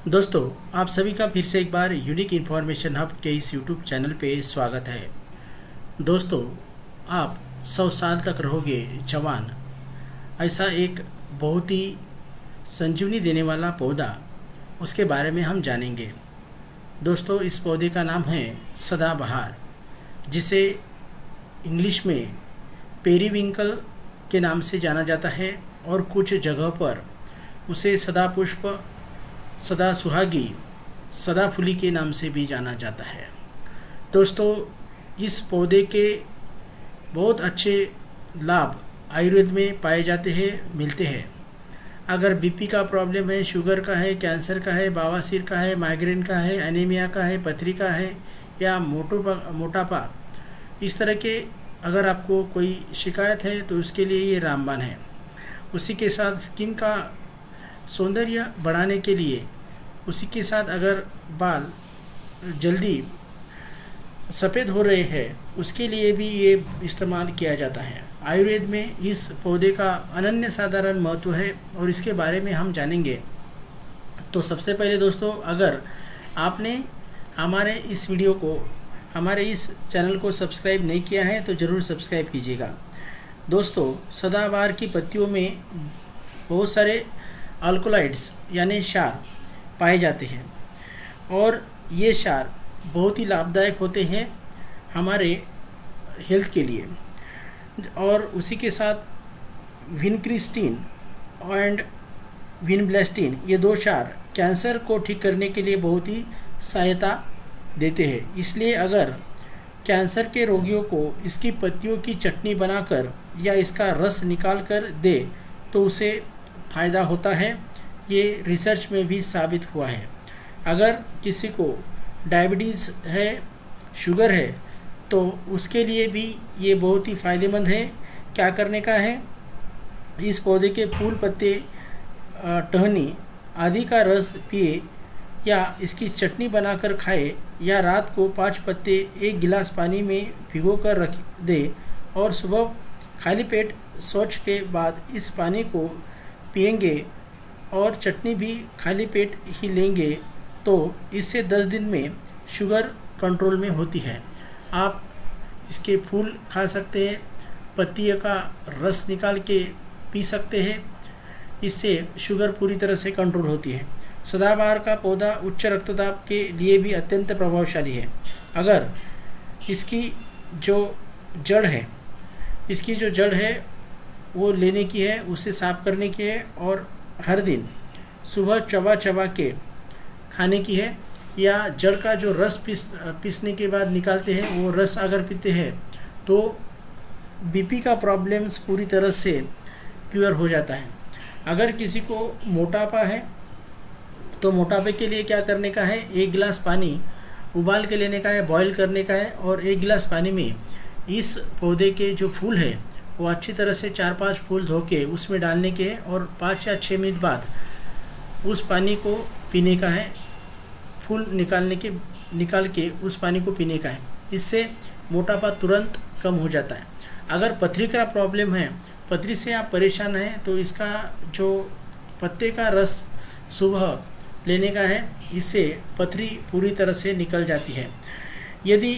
दोस्तों, आप सभी का फिर से एक बार यूनिक इन्फॉर्मेशन हब के इस यूट्यूब चैनल पे स्वागत है। दोस्तों, आप 100 साल तक रहोगे जवान, ऐसा एक बहुत ही संजीवनी देने वाला पौधा, उसके बारे में हम जानेंगे। दोस्तों, इस पौधे का नाम है सदाबहार, जिसे इंग्लिश में पेरीविंकल के नाम से जाना जाता है और कुछ जगहों पर उसे सदापुष्प, सदा सुहागी, सदाफुली के नाम से भी जाना जाता है। दोस्तों, इस पौधे के बहुत अच्छे लाभ आयुर्वेद में पाए जाते हैं, मिलते हैं। अगर बीपी का प्रॉब्लम है, शुगर का है, कैंसर का है, बवासीर का है, माइग्रेन का है, एनीमिया का है, पथरी का है या मोटापा, इस तरह के अगर आपको कोई शिकायत है तो उसके लिए ये रामबाण है। उसी के साथ स्किन का सौंदर्य बढ़ाने के लिए, उसी के साथ अगर बाल जल्दी सफ़ेद हो रहे हैं उसके लिए भी ये इस्तेमाल किया जाता है। आयुर्वेद में इस पौधे का अनन्य साधारण महत्व है और इसके बारे में हम जानेंगे। तो सबसे पहले दोस्तों, अगर आपने हमारे इस वीडियो को, हमारे इस चैनल को सब्सक्राइब नहीं किया है तो ज़रूर सब्सक्राइब कीजिएगा। दोस्तों, सदाबहार की पत्तियों में बहुत सारे अल्कोलाइड्स यानी क्षार पाए जाते हैं और ये क्षार बहुत ही लाभदायक होते हैं हमारे हेल्थ के लिए। और उसी के साथ विनक्रिस्टीन एंड विनब्लास्टीन, ये दो क्षार कैंसर को ठीक करने के लिए बहुत ही सहायता देते हैं। इसलिए अगर कैंसर के रोगियों को इसकी पत्तियों की चटनी बनाकर या इसका रस निकाल कर दे तो उसे फ़ायदा होता है। ये रिसर्च में भी साबित हुआ है। अगर किसी को डायबिटीज़ है, शुगर है, तो उसके लिए भी ये बहुत ही फ़ायदेमंद है। क्या करने का है, इस पौधे के फूल, पत्ते, टहनी आदि का रस पिए या इसकी चटनी बनाकर खाए या रात को 5 पत्ते 1 गिलास पानी में भिगो कर रख दे और सुबह खाली पेट शौच के बाद इस पानी को पिएंगे और चटनी भी खाली पेट ही लेंगे तो इससे 10 दिन में शुगर कंट्रोल में होती है। आप इसके फूल खा सकते हैं, पत्तियों का रस निकाल के पी सकते हैं, इससे शुगर पूरी तरह से कंट्रोल होती है। सदाबहार का पौधा उच्च रक्तचाप के लिए भी अत्यंत प्रभावशाली है। अगर इसकी जो जड़ है वो लेने की है, उसे साफ करने की है और हर दिन सुबह चबा के खाने की है, या जड़ का जो रस पीसने के बाद निकालते हैं वो रस अगर पीते हैं तो बीपी का प्रॉब्लम्स पूरी तरह से क्योर हो जाता है। अगर किसी को मोटापा है तो मोटापे के लिए क्या करने का है, 1 गिलास पानी उबाल के लेने का है, बॉईल करने का है और 1 गिलास पानी में इस पौधे के जो फूल है वो अच्छी तरह से 4-5 फूल धो के उसमें डालने के हैं और 5 या 6 मिनट बाद उस पानी को पीने का है। फूल निकाल के उस पानी को पीने का है। इससे मोटापा तुरंत कम हो जाता है। अगर पथरी का प्रॉब्लम है, पथरी से आप परेशान हैं, तो इसका जो पत्ते का रस सुबह लेने का है, इससे पथरी पूरी तरह से निकल जाती है। यदि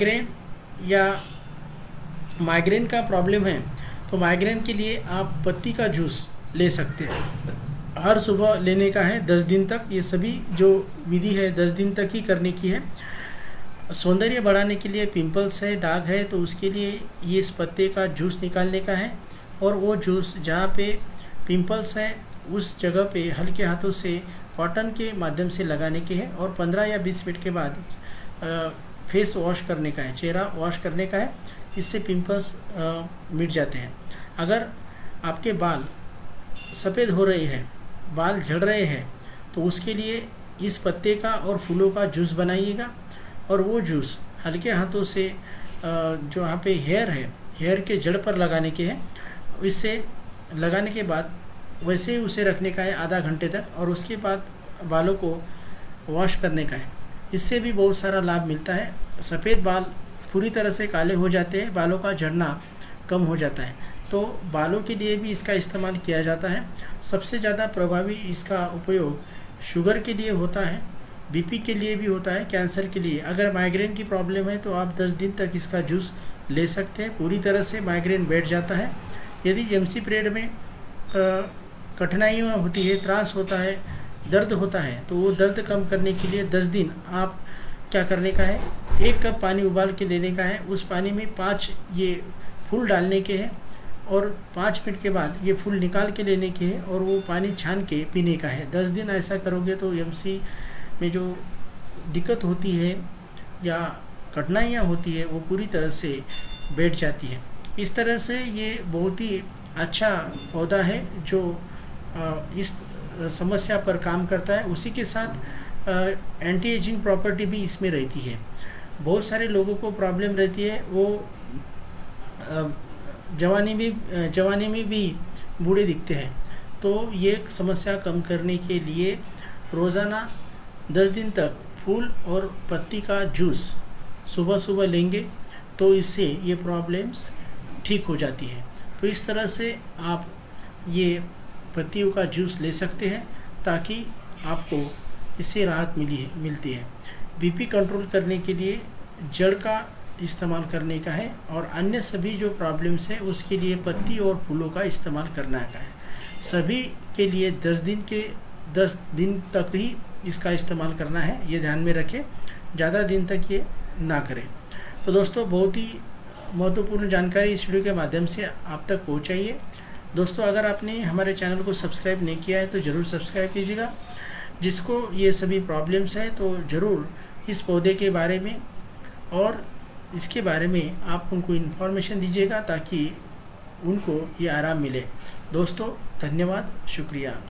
माइग्रेन का प्रॉब्लम है तो माइग्रेन के लिए आप पत्ती का जूस ले सकते हैं। हर सुबह लेने का है 10 दिन तक। ये सभी जो विधि है 10 दिन तक ही करने की है। सौंदर्य बढ़ाने के लिए, पिंपल्स है, दाग है, तो उसके लिए ये इस पत्ते का जूस निकालने का है और वो जूस जहाँ पे पिंपल्स है उस जगह पे हल्के हाथों से कॉटन के माध्यम से लगाने के हैं और 15 या 20 मिनट के बाद फेस वॉश करने का है, चेहरा वॉश करने का है। इससे पिंपल्स मिट जाते हैं। अगर आपके बाल सफ़ेद हो रहे हैं, बाल झड़ रहे हैं, तो उसके लिए इस पत्ते का और फूलों का जूस बनाइएगा और वो जूस हल्के हाथों से जो यहाँ पे हेयर है, हेयर के जड़ पर लगाने के हैं। इससे लगाने के बाद वैसे ही उसे रखने का है आधा घंटे तक और उसके बाद बालों को वॉश करने का है। इससे भी बहुत सारा लाभ मिलता है। सफ़ेद बाल पूरी तरह से काले हो जाते हैं, बालों का झड़ना कम हो जाता है। तो बालों के लिए भी इसका इस्तेमाल किया जाता है। सबसे ज़्यादा प्रभावी इसका उपयोग शुगर के लिए होता है, बीपी के लिए भी होता है, कैंसर के लिए। अगर माइग्रेन की प्रॉब्लम है तो आप 10 दिन तक इसका जूस ले सकते हैं, पूरी तरह से माइग्रेन बैठ जाता है। यदि एमसी पीरियड में कठिनाइयाँ होती है, त्रास होता है, दर्द होता है, तो वो दर्द कम करने के लिए 10 दिन आप क्या करने का है, 1 कप पानी उबाल के लेने का है। उस पानी में 5 ये फूल डालने के हैं और 5 मिनट के बाद ये फूल निकाल के लेने के हैं और वो पानी छान के पीने का है। 10 दिन ऐसा करोगे तो एमसी में जो दिक्कत होती है या कठिनाइयाँ होती है वो पूरी तरह से बैठ जाती है। इस तरह से ये बहुत ही अच्छा पौधा है जो इस समस्या पर काम करता है। उसी के साथ एंटी एजिंग प्रॉपर्टी भी इसमें रहती है। बहुत सारे लोगों को प्रॉब्लम रहती है, वो जवानी में भी बूढ़े दिखते हैं। तो ये समस्या कम करने के लिए रोज़ाना 10 दिन तक फूल और पत्ती का जूस सुबह सुबह लेंगे तो इससे ये प्रॉब्लम्स ठीक हो जाती है। तो इस तरह से आप ये पत्तियों का जूस ले सकते हैं ताकि आपको इससे राहत मिलती है। बीपी कंट्रोल करने के लिए जड़ का इस्तेमाल करने का है और अन्य सभी जो प्रॉब्लम्स है उसके लिए पत्ती और फूलों का इस्तेमाल करना का है। सभी के लिए 10 दिन तक ही इसका इस्तेमाल करना है, ये ध्यान में रखें, ज़्यादा दिन तक ये ना करें। तो दोस्तों, बहुत ही महत्वपूर्ण जानकारी इस वीडियो के माध्यम से आप तक पहुँचाइए। दोस्तों, अगर आपने हमारे चैनल को सब्सक्राइब नहीं किया है तो ज़रूर सब्सक्राइब कीजिएगा। जिसको ये सभी प्रॉब्लम्स है तो ज़रूर इस पौधे के बारे में और इसके बारे में आप उनको इन्फॉर्मेशन दीजिएगा ताकि उनको ये आराम मिले। दोस्तों, धन्यवाद, शुक्रिया।